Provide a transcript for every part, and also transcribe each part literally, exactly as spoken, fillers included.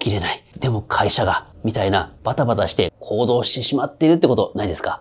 起きれない。でも会社が、みたいなバタバタして行動してしまっているってことないですか？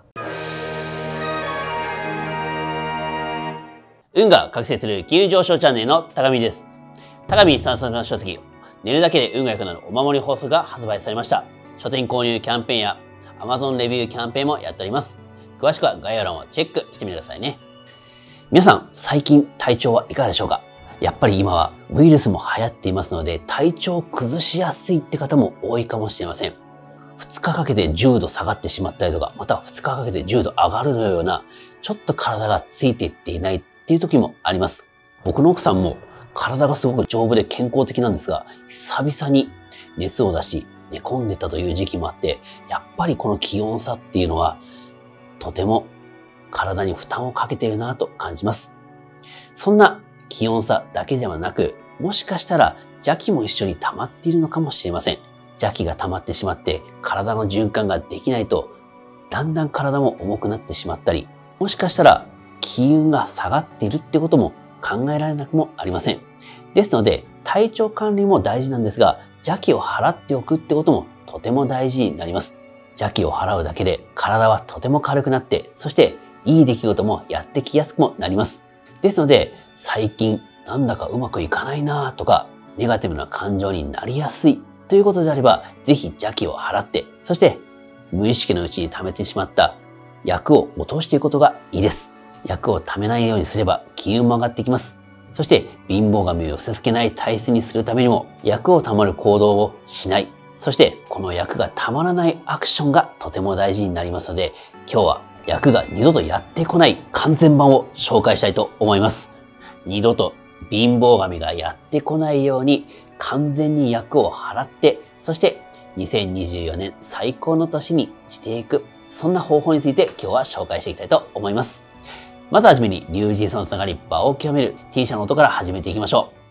運が覚醒する金融上昇チャンネルの高見です。高見さんさんの書籍、寝るだけで運が良くなるお守り法則が発売されました。書店購入キャンペーンや Amazon レビューキャンペーンもやっております。詳しくは概要欄をチェックしてみてくださいね。皆さん、最近体調はいかがでしょうか？やっぱり今はウイルスも流行っていますので、体調を崩しやすいって方も多いかもしれません。ふつかかけてじゅうど下がってしまったりとか、またふつかかけてじゅうど上がるのような、ちょっと体がついていっていないっていう時もあります。僕の奥さんも体がすごく丈夫で健康的なんですが、久々に熱を出し寝込んでたという時期もあって、やっぱりこの気温差っていうのは、とても体に負担をかけているなと感じます。そんな気温差だけではなく、もしかしたら邪気も一緒に溜まっているのかもしれません。邪気が溜まってしまって体の循環ができないと、だんだん体も重くなってしまったり、もしかしたら気運が下がっているってことも考えられなくもありません。ですので、体調管理も大事なんですが、邪気を払っておくってこともとても大事になります。邪気を払うだけで体はとても軽くなって、そしていい出来事もやってきやすくもなります。ですので、最近なんだかうまくいかないなとか、ネガティブな感情になりやすいということであれば、ぜひ邪気を払って、そして無意識のうちに溜めてしまった厄を落としていくことがいいです。厄を溜めないようにすれば金運も上がってきます。そして貧乏神を寄せ付けない体質にするためにも、厄を溜まる行動をしない。そしてこの厄が溜まらないアクションがとても大事になりますので、今日は厄が二度とやってこない完全版を紹介したいと思います。二度と貧乏神がやってこないように完全に厄を払って、そしてにせんにじゅうよねん最高の年にしていく、そんな方法について今日は紹介していきたいと思います。まずはじめに龍神さんのつながり、場を清める T 社の音から始めていきましょう。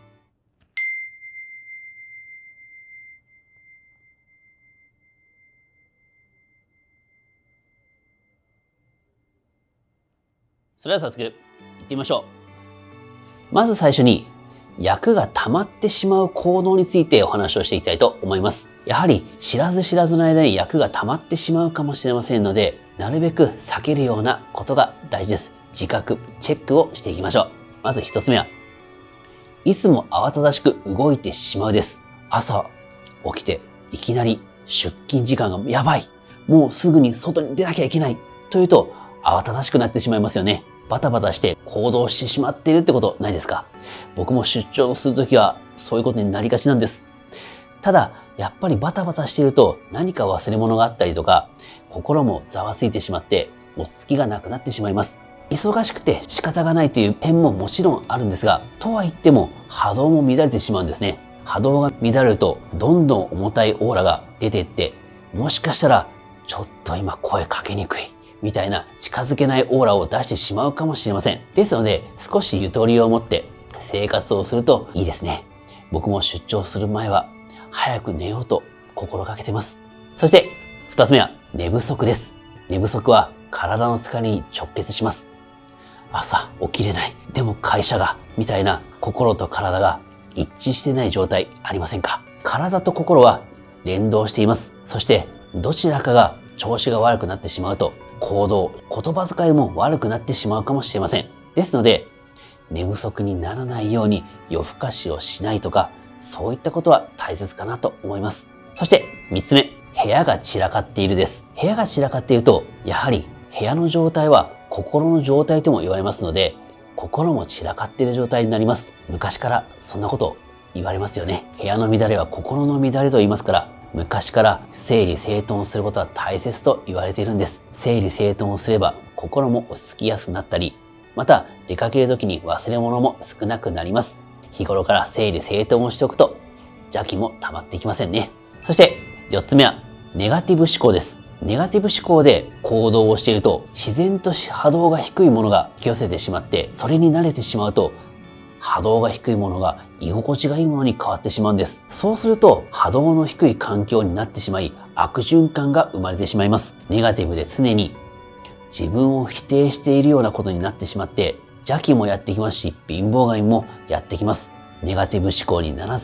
それでは早速行ってみましょう。まず最初に、厄が溜まってしまう行動についてお話をしていきたいと思います。やはり知らず知らずの間に厄が溜まってしまうかもしれませんので、なるべく避けるようなことが大事です。自覚、チェックをしていきましょう。まず一つ目は、いつも慌ただしく動いてしまうです。朝起きていきなり出勤時間がやばい。もうすぐに外に出なきゃいけない。というと慌ただしくなってしまいますよね。バタバタして行動してしまっているってことないですか？僕も出張するときはそういうことになりがちなんです。ただ、やっぱりバタバタしていると何か忘れ物があったりとか、心もざわついてしまって落ち着きがなくなってしまいます。忙しくて仕方がないという点ももちろんあるんですが、とは言っても波動も乱れてしまうんですね。波動が乱れるとどんどん重たいオーラが出ていって、もしかしたらちょっと今声かけにくい。みたいな近づけないオーラを出してしまうかもしれません。ですので、少しゆとりを持って生活をするといいですね。僕も出張する前は早く寝ようと心がけてます。そして二つ目は寝不足です。寝不足は体の疲れに直結します。朝起きれない。でも会社が、みたいな心と体が一致してない状態ありませんか？体と心は連動しています。そしてどちらかが調子が悪くなってしまうと、行動、言葉遣いも悪くなってしまうかもしれません。ですので、寝不足にならないように夜更かしをしないとか、そういったことは大切かなと思います。そして三つ目、部屋が散らかっているです。部屋が散らかっていると、やはり部屋の状態は心の状態とも言われますので、心も散らかっている状態になります。昔からそんなこと言われますよね。部屋の乱れは心の乱れと言いますから、昔から整理整頓をすることは大切と言われているんです。整理整頓をすれば心も落ち着きやすくなったり、また出かける時に忘れ物も少なくなります。日頃から整理整頓をしておくと邪気も溜まっていきませんね。そしてよっつめはネガティブ思考です。ネガティブ思考で行動をしていると自然と波動が低いものが引き寄せてしまって、それに慣れてしまうと波動が低いものが居心地がいいものに変わってしまうんです。そうすると波動の低い環境になってしまい、悪循環が生まれてしまいます。ネガティブで常に自分を否定しているようなことになってしまって、邪気もやってきますし、貧乏神もやってきます。ネガティブ思考にならずに、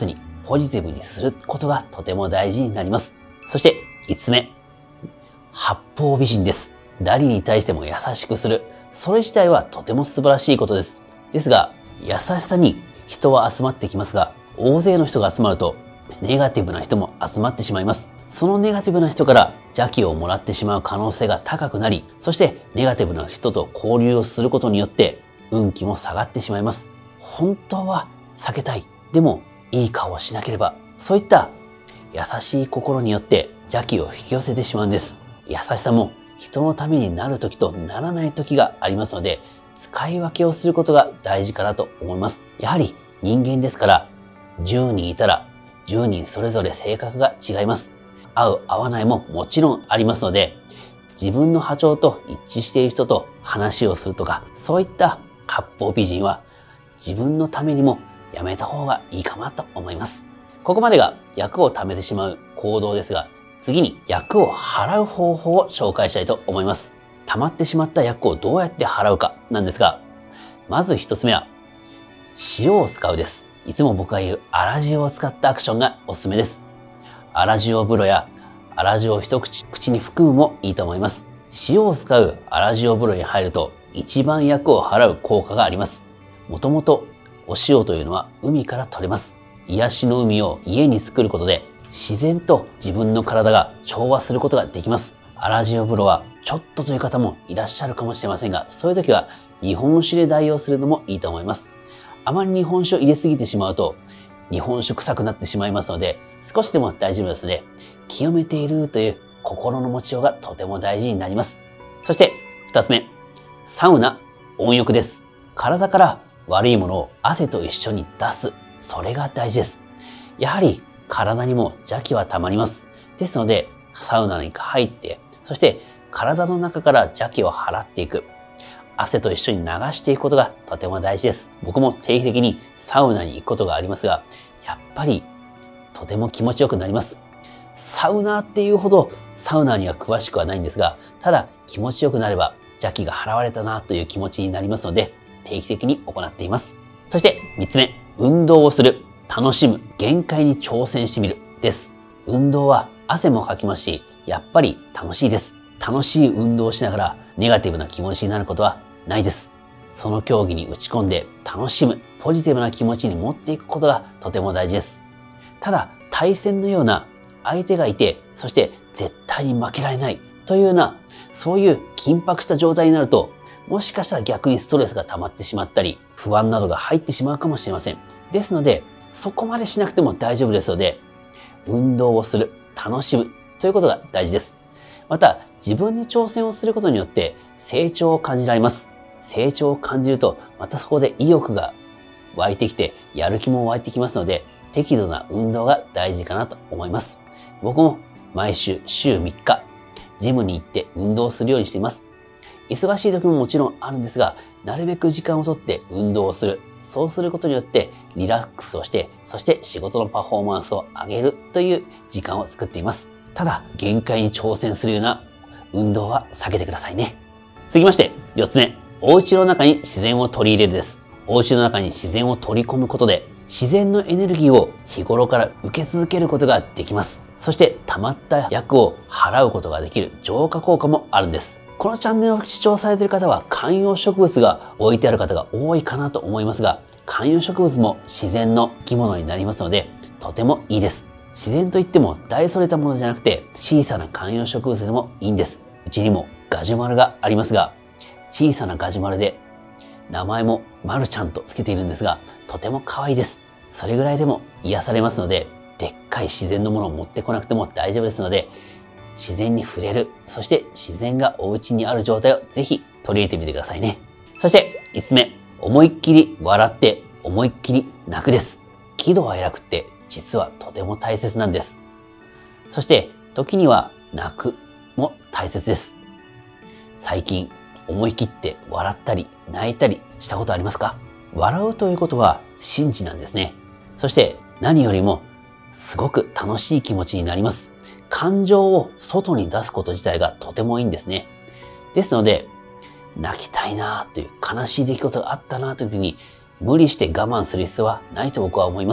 ポジティブにすることがとても大事になります。そしていつつめ、八方美人です。誰に対しても優しくする。それ自体はとても素晴らしいことです。ですが、優しさに人は集まってきますが、大勢の人が集まるとネガティブな人も集まってしまいます。そのネガティブな人から邪気をもらってしまう可能性が高くなり、そしてネガティブな人と交流をすることによって運気も下がってしまいます。本当は避けたい。でもいい顔をしなければ。そういった優しい心によって邪気を引き寄せてしまうんです。優しさも人のためになる時とならない時がありますので、使い分けをすることが大事かなと思います。やはり人間ですから、じゅうにんいたらじゅうにんそれぞれ性格が違います。合う合わないももちろんありますので、自分の波長と一致している人と話をするとか、そういった八方美人は自分のためにもやめた方がいいかなと思います。ここまでが厄を貯めてしまう行動ですが、次に厄を払う方法を紹介したいと思います。溜まってしまった厄をどうやって払うかなんですが、まず一つ目は塩を使うです。いつも僕が言う粗塩を使ったアクションがおすすめです。粗塩風呂や粗塩を一口口に含むもいいと思います。塩を使う粗塩風呂に入ると一番厄を払う効果があります。もともとお塩というのは海から取れます。癒しの海を家に作ることで自然と自分の体が調和することができます。粗塩風呂はちょっとという方もいらっしゃるかもしれませんが、そういう時は日本酒で代用するのもいいと思います。あまり日本酒を入れすぎてしまうと日本酒臭くなってしまいますので、少しでも大丈夫ですので、清めているという心の持ちようがとても大事になります。そして二つ目、サウナ、温浴です。体から悪いものを汗と一緒に出す。それが大事です。やはり体にも邪気は溜まります。ですので、サウナに入って、そして体の中から邪気を払っていく。汗と一緒に流していくことがとても大事です。僕も定期的にサウナに行くことがありますが、やっぱりとても気持ちよくなります。サウナーっていうほどサウナには詳しくはないんですが、ただ気持ちよくなれば邪気が払われたなという気持ちになりますので、定期的に行っています。そしてみっつめ、運動をする、楽しむ、限界に挑戦してみるです。運動は汗もかきますし、やっぱり楽しいです。楽しい運動をしながらネガティブな気持ちになることはないです。その競技に打ち込んで楽しむ、ポジティブな気持ちに持っていくことがとても大事です。ただ、対戦のような相手がいて、そして絶対に負けられないというような、そういう緊迫した状態になると、もしかしたら逆にストレスが溜まってしまったり、不安などが入ってしまうかもしれません。ですので、そこまでしなくても大丈夫ですので、運動をする、楽しむということが大事です。また、自分に挑戦をすることによって成長を感じられます。成長を感じると、またそこで意欲が湧いてきて、やる気も湧いてきますので、適度な運動が大事かなと思います。僕も毎週週みっか、ジムに行って運動するようにしています。忙しい時ももちろんあるんですが、なるべく時間をとって運動をする。そうすることによってリラックスをして、そして仕事のパフォーマンスを上げるという時間を作っています。ただ、限界に挑戦するような運動は避けてくださいね。続きまして、よっつめ、お家の中に自然を取り入れるです。お家の中に自然を取り込むことで、自然のエネルギーを日頃から受け続けることができます。そして溜まった厄を払うことができる浄化効果もあるんです。このチャンネルを視聴されている方は観葉植物が置いてある方が多いかなと思いますが、観葉植物も自然の生き物になりますので、とてもいいです。自然といっても大それたものじゃなくて、小さな観葉植物でもいいんです。うちにもガジュマルがありますが、小さなガジュマルで名前もマルちゃんとつけているんですが、とても可愛いです。それぐらいでも癒されますので、でっかい自然のものを持ってこなくても大丈夫ですので、自然に触れる、そして自然がお家にある状態をぜひ取り入れてみてくださいね。そしていつつめ、思いっきり笑って思いっきり泣くです。喜怒哀楽って実はとても大切なんです。そして時には泣くも大切です。最近思い切って笑ったり泣いたりしたことありますか？笑うということは神事なんですね。そして何よりもすごく楽しい気持ちになります。感情を外に出すこと自体がとてもいいんですね。ですので、泣きたいなという悲しい出来事があったなという時に無理して我慢する必要はないと僕は思います。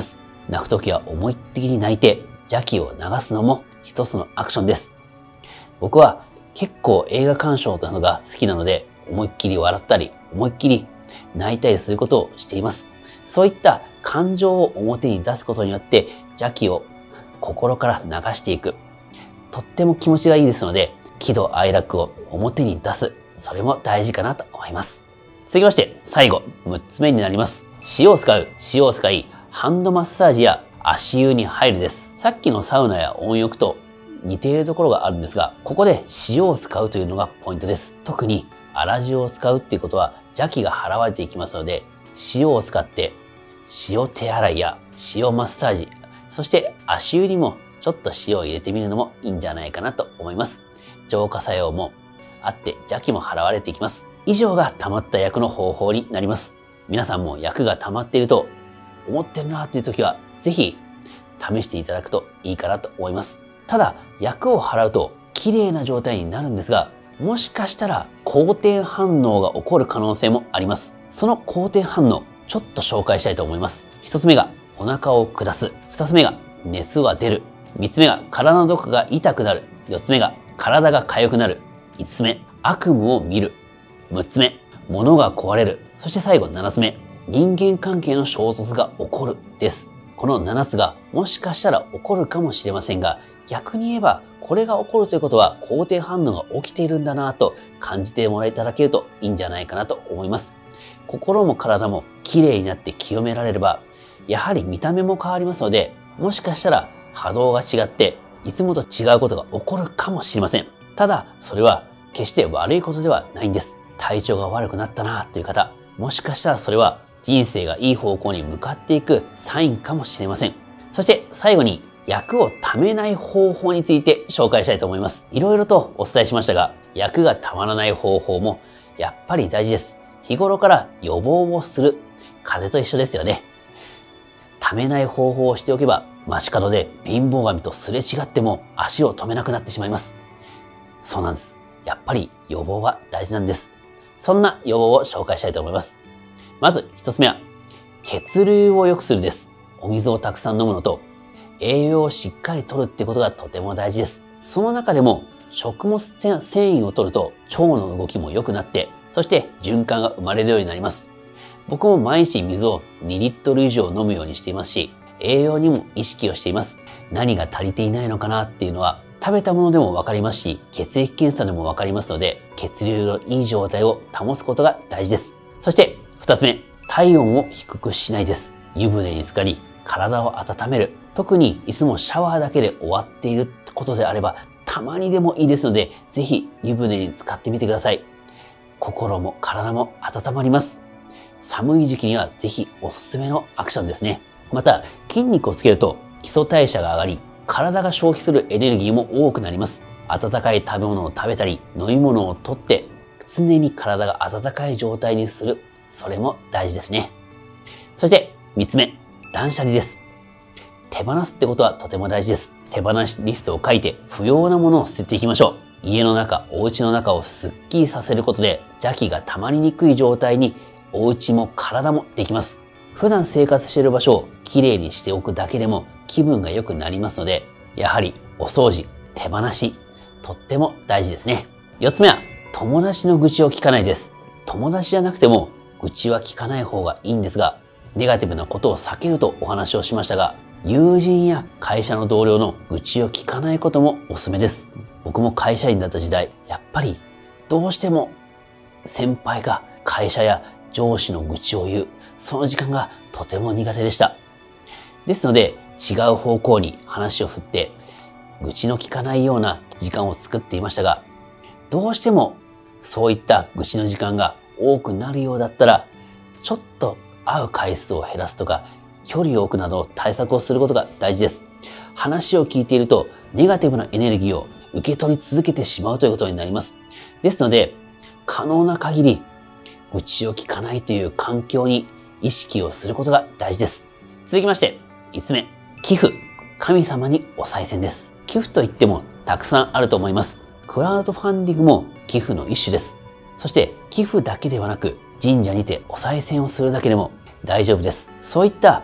泣くときは思いっきり泣いて邪気を流すのも一つのアクションです。僕は結構映画鑑賞なのが好きなので、思いっきり笑ったり、思いっきり泣いたりすることをしています。そういった感情を表に出すことによって邪気を心から流していく。とっても気持ちがいいですので、喜怒哀楽を表に出す。それも大事かなと思います。続きまして、最後、むっつめになります。塩を使う、塩を使い、ハンドマッサージや足湯に入るです。さっきのサウナや温浴と似ているところがあるんですが、ここで塩を使うというのがポイントです。特に粗塩を使うっていうことは邪気が払われていきますので、塩を使って塩手洗いや塩マッサージ、そして足湯にもちょっと塩を入れてみるのもいいんじゃないかなと思います。浄化作用もあって邪気も払われていきます。以上が溜まった薬の方法になります。皆さんも薬が溜まっていると思ってるなという時はぜひ試していただくといいかなと思います。ただ薬を払うと綺麗な状態になるんですが、もしかしたら好転反応が起こる可能性もあります。その好転反応ちょっと紹介したいと思います。一つ目がお腹を下す。二つ目が熱は出る。三つ目が体のどこかが痛くなる。四つ目が体が痒くなる。五つ目、悪夢を見る。六つ目、物が壊れる。そして最後七つ目、人間関係の衝突が起こるです。このななつがもしかしたら起こるかもしれませんが、逆に言えばこれが起こるということは好転反応が起きているんだなと感じてもらえいただけるといいんじゃないかなと思います。心も体もきれいになって清められれば、やはり見た目も変わりますので、もしかしたら波動が違っていつもと違うことが起こるかもしれません。ただそれは決して悪いことではないんです。体調が悪くなったなという方、もしかしたらそれは人生がいい方向に向かっていくサインかもしれません。そして最後に薬を溜めない方法について紹介したいと思います。いろいろとお伝えしましたが、薬が溜まらない方法もやっぱり大事です。日頃から予防をする。風邪と一緒ですよね。溜めない方法をしておけば、街角で貧乏神とすれ違っても足を止めなくなってしまいます。そうなんです。やっぱり予防は大事なんです。そんな予防を紹介したいと思います。まず一つ目は、血流を良くするです。お水をたくさん飲むのと、栄養をしっかり摂るってことがとても大事です。その中でも、食物繊維を摂ると腸の動きも良くなって、そして循環が生まれるようになります。僕も毎日水をにリットル以上飲むようにしていますし、栄養にも意識をしています。何が足りていないのかなっていうのは、食べたものでもわかりますし、血液検査でもわかりますので、血流のいい状態を保つことが大事です。そして二つ目、体温を低くしないです。湯船に浸かり、体を温める。特にいつもシャワーだけで終わっていることであれば、たまにでもいいですので、ぜひ湯船に浸かってみてください。心も体も温まります。寒い時期にはぜひおすすめのアクションですね。また、筋肉をつけると基礎代謝が上がり、体が消費するエネルギーも多くなります。温かい食べ物を食べたり、飲み物をとって、常に体が温かい状態にする。それも大事ですね。そして三つ目、断捨離です。手放すってことはとても大事です。手放しリストを書いて不要なものを捨てていきましょう。家の中、お家の中をすっきりさせることで邪気が溜まりにくい状態にお家も体もできます。普段生活している場所をきれいにしておくだけでも気分が良くなりますので、やはりお掃除、手放し、とっても大事ですね。四つ目は友達の愚痴を聞かないです。友達じゃなくても愚痴は聞かない方がいいんですが、ネガティブなことを避けるとお話をしましたが、友人や会社の同僚の愚痴を聞かないこともおすすめです。僕も会社員だった時代、やっぱりどうしても先輩が会社や上司の愚痴を言う、その時間がとても苦手でした。ですので、違う方向に話を振って、愚痴の聞かないような時間を作っていましたが、どうしてもそういった愚痴の時間が多くなるようだったら、ちょっと会う回数を減らすとか、距離を置くなど対策をすることが大事です。話を聞いていると、ネガティブなエネルギーを受け取り続けてしまうということになります。ですので、可能な限り、愚痴を聞かないという環境に意識をすることが大事です。続きまして、五つ目、寄付。神様にお賽銭です。寄付といってもたくさんあると思います。クラウドファンディングも寄付の一種です。そして寄付だけではなく、神社にてお賽銭をするだけでも大丈夫です。そういった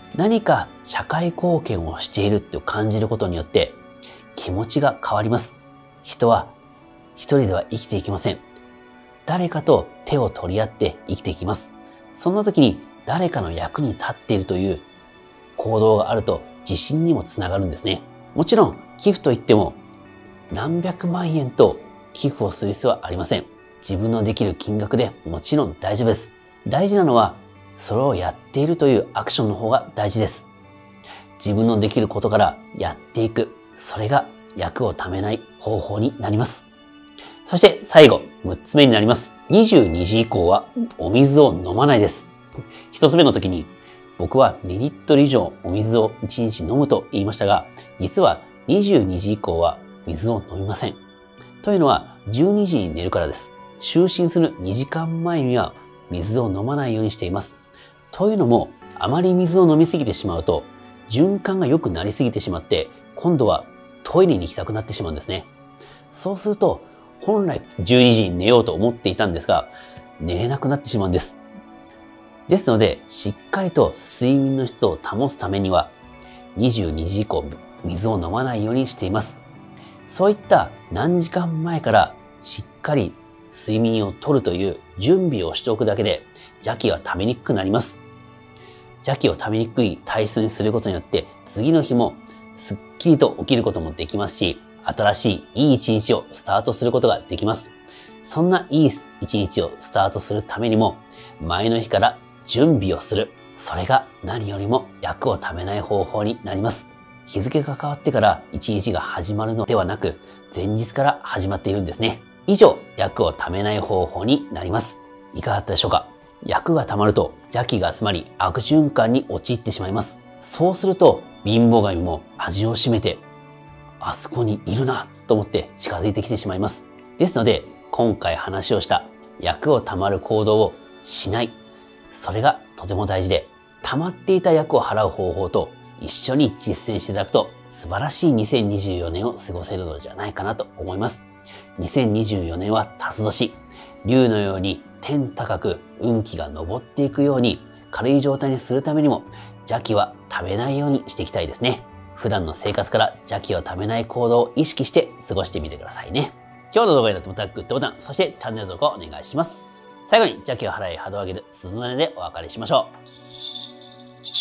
何か社会貢献をしているって感じることによって気持ちが変わります。人は一人では生きていけません。誰かと手を取り合って生きていきます。そんな時に誰かの役に立っているという行動があると自信にもつながるんですね。もちろん寄付といっても何百万円と寄付をする必要はありません。自分のできる金額でもちろん大丈夫です。大事なのはそれをやっているというアクションの方が大事です。自分のできることからやっていく。それが厄をためない方法になります。そして最後、むっつめになります。にじゅうにじ以降はお水を飲まないです。ひとつめの時に僕はにリットル以上お水をいちにち飲むと言いましたが、実はにじゅうにじ以降は水を飲みません。というのはじゅうにじに寝るからです。就寝するにじかんまえには水を飲まないようにしています。というのも、あまり水を飲みすぎてしまうと循環が良くなりすぎてしまって、今度はトイレに行きたくなってしまうんですね。そうすると、本来じゅうにじに寝ようと思っていたんですが、寝れなくなってしまうんです。ですので、しっかりと睡眠の質を保つためには、にじゅうにじ以降、水を飲まないようにしています。そういった何時間前からしっかり睡眠をとるという準備をしておくだけで、邪気は溜めにくくなります。邪気を溜めにくい体質にすることによって、次の日もすっきりと起きることもできますし、新しいいい一日をスタートすることができます。そんないい一日をスタートするためにも、前の日から準備をする。それが何よりも厄をためない方法になります。日付が変わってから一日が始まるのではなく、前日から始まっているんですね。以上、厄をためない方法になります。いかがだったでしょうか？厄がたまると邪気が集まり悪循環に陥ってしまいます。そうすると貧乏神も味を占めて、あそこにいるなと思って近づいてきてしまいます。ですので、今回話をした厄をたまる行動をしない。それがとても大事で、溜まっていた厄を払う方法と一緒に実践していただくと素晴らしいにせんにじゅうよねんを過ごせるのではないかなと思います。にせんにじゅうよねんは辰年。竜のように天高く運気が昇っていくように軽い状態にするためにも邪気はためないようにしていきたいですね。普段の生活から邪気をためない行動を意識して過ごしてみてくださいね。今日の動画になってもらったらグッドボタン、そしてチャンネル登録をお願いします。最後に邪気を払い波動を上げる鈴の音でお別れしましょう。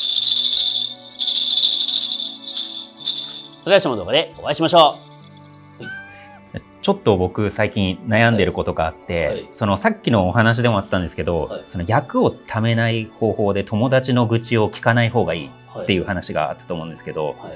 それでは明日の動画でお会いしましょう。 ちょっと僕最近悩んでることがあって、はいはい、そのさっきのお話でもあったんですけど、はい、その厄をためない方法で友達の愚痴を聞かない方がいいっていう話があったと思うんですけど、はいはい、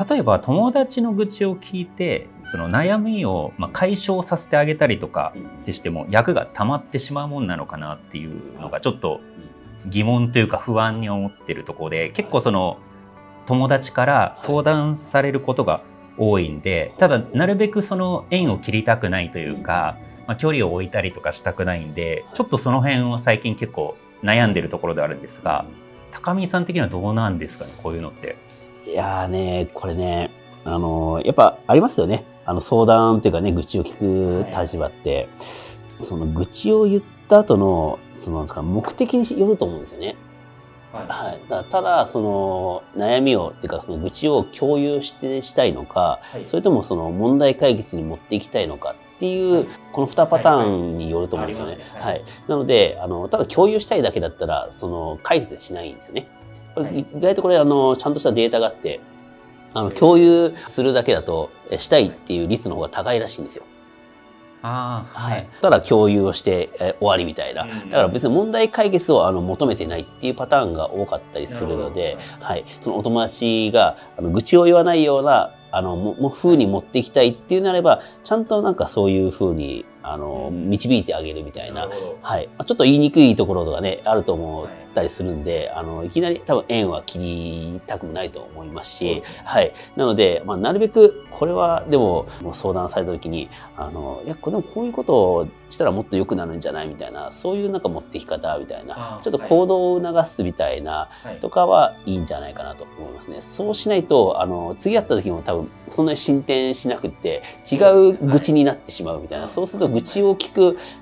例えば友達の愚痴を聞いてその悩みをまあ解消させてあげたりとかってしても厄がたまってしまうもんなのかなっていうのがちょっと疑問というか不安に思ってるところで、結構その友達から相談されることが多いんで、ただなるべくその縁を切りたくないというか、まあ、距離を置いたりとかしたくないんで、ちょっとその辺を最近結構悩んでるところであるんですが、高見さん的にはどうなんですかね、こういうのって。 いやーね、これね、あのー、やっぱありますよね。あの相談っていうかね、愚痴を聞く立場って、はい、その愚痴を言った後のその目的によると思うんですよね。はいはい、だただその悩みをっていうかその愚痴を共有してしたいのか、はい、それともその問題解決に持っていきたいのかっていう、はい、このにパターンによると思うんですよね。はい、なのであのただ共有したいだけだったらその解決しないんですよね。これ、はい、意外とこれあのちゃんとしたデータがあって、あの共有するだけだとしたいっていう率の方が高いらしいんですよ。 あはい、 ただ共有をして、えー、終わりみたいな、だから別に問題解決をあの求めてないっていうパターンが多かったりするので、はい、そのお友達があの愚痴を言わないようなあのもも風に持っていきたいっていうなれば、ちゃんとなんかそういう風にあの導いてあげるみたいな、はい、ちょっと言いにくいところとかねあると思ったりするんで、あのいきなり多分縁は切りたくもないと思いますし、はい、なので、まあ、なるべくこれはでも相談された時にあのいやこれでもこういうことをしたらもっと良くなるんじゃないみたいな、そういうなんか持ってき方みたいな、ちょっと行動を促すみたいなとかはいいんじゃないかなと思いますね。そうしないとあの次会った時も多分そんなに進展しなくって違う愚痴になってしまうみたいな、そうすると愚痴を聞く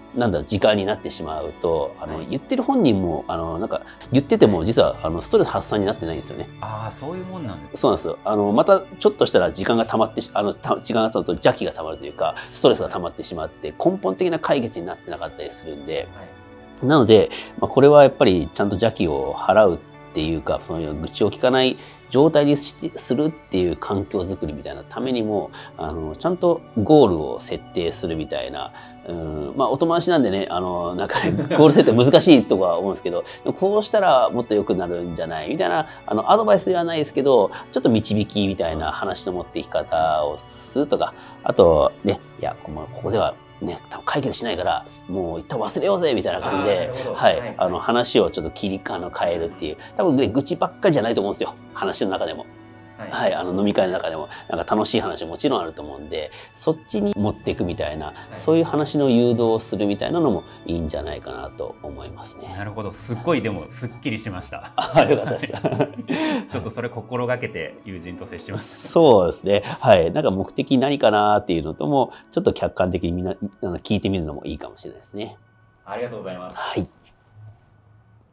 なんだ時間になってしまうと、あの言ってる本人もあのなんか言ってても実はあのストレス発散になってないんですよね。 ああ、そういうもんなんです。 そうなんですよ。あのまたちょっとしたら時間が溜まってあのた時間が経つと邪気が溜まるというかストレスが溜まってしまって根本的な解決になってなかったりするんで、はい、なので、まあ、これはやっぱりちゃんと邪気を払うっていうか、その愚痴を聞かない状態にするっていう環境づくりみたいなためにも、あのちゃんとゴールを設定するみたいな、うん、まあお友達なんでね、あのなんかねゴール設定難しいとは思うんですけど、こうしたらもっと良くなるんじゃないみたいな、あのアドバイスではないですけど、ちょっと導きみたいな話の持っていき方をするとか、あとね、いやここではね、多分解決しないからもう一旦忘れようぜみたいな感じで、はい、あの話をちょっと切りあの変えるっていう、多分ね愚痴ばっかりじゃないと思うんですよ、話の中でも。はい、あの飲み会の中でもなんか楽しい話ももちろんあると思うんで、そっちに持っていくみたいな、そういう話の誘導をするみたいなのもいいんじゃないかなと思いますね。 なるほど、すっごいでもすっきりしました。 あ、よかったです。 ちょっとそれ心がけて友人と接します。 そうですね。はい、なんか目的何かなっていうのともちょっと客観的にみんな聞いてみるのもいいかもしれないですね。 ありがとうございます。 はい。